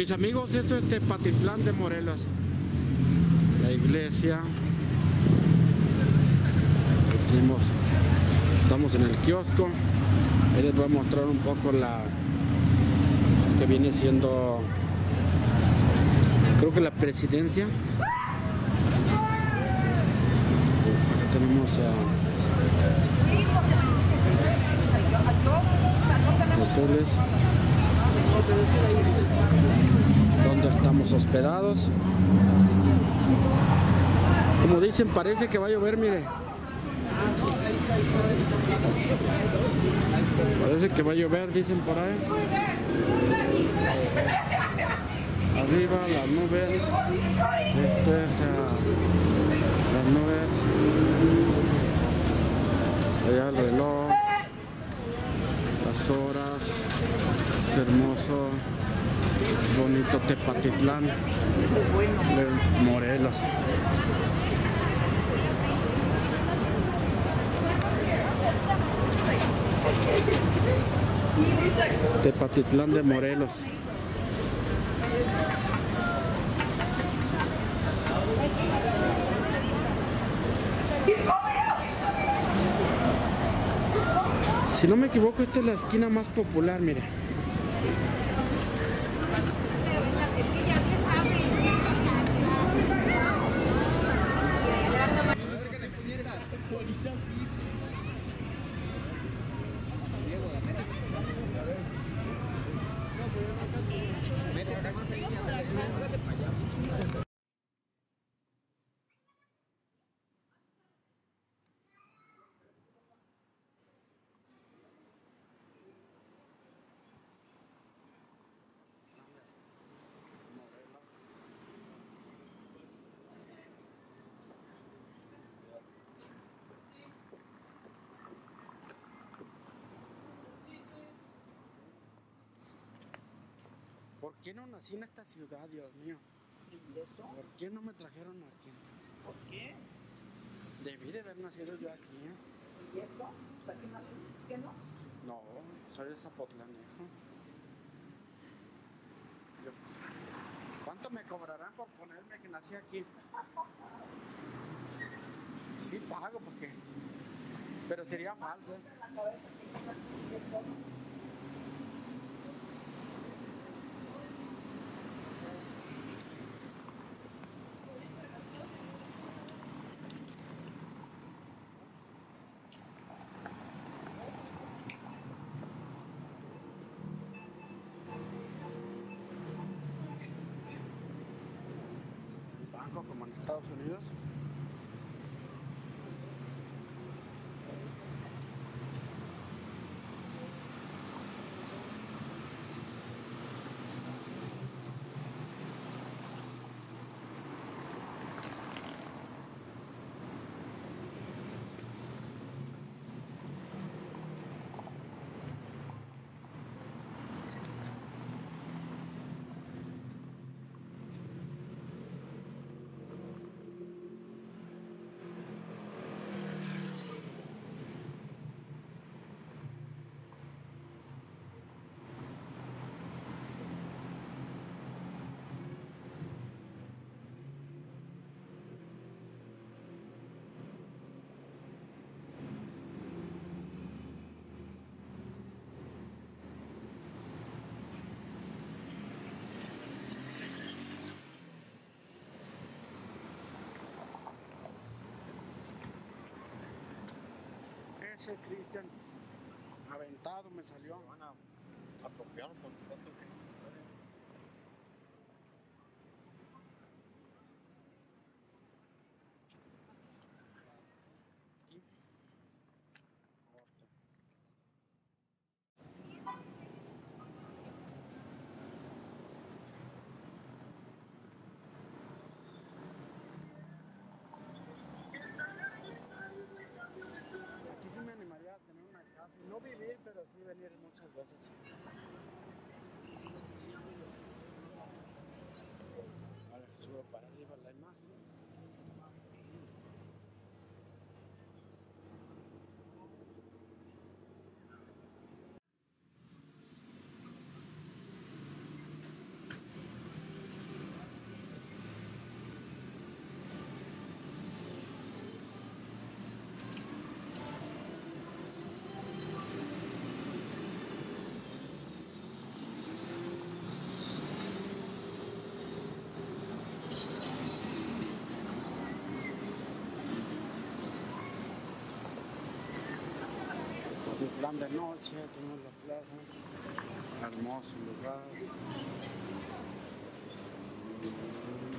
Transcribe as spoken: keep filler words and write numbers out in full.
Mis amigos, esto es Tepatitlán de Morelos. La iglesia. Tenemos, estamos en el kiosco. Ahí les voy a mostrar un poco la que viene siendo, creo que la presidencia. Acá tenemos a hoteles donde estamos hospedados. Como dicen, parece que va a llover, mire. Parece que va a llover, dicen por ahí. Arriba las nubes. Esto es uh, las nubes. Allá el reloj. Las horas. Es hermoso. Bonito Tepatitlán de Morelos. Tepatitlán de Morelos. Si no me equivoco, esta es la esquina más popular, mire. ¿Por qué no nací en esta ciudad, Dios mío? ¿Y eso? ¿Por qué no me trajeron aquí? ¿Por qué? Debí de haber nacido yo aquí, ¿eh? ¿Y eso? O sea, ¿qué más es que no? No, soy de Zapotlán, hijo. Yo- ¿Cuánto me cobrarán por ponerme que nací aquí? Sí, pago, porque... Pero sería falso, ¿eh? En la cabeza que no naciste, ¿cierto? Banco como en Estados Unidos. Ese Cristian aventado me salió. Van a apropiarnos con cuánto tiempo. Aquí. Corta. Aquí sí me animaría a tener una casa. No vivir, pero sí venir muchas veces. Ahora subo para arriba la imagen. van de noche, tenemos la plaza, hermoso lugar.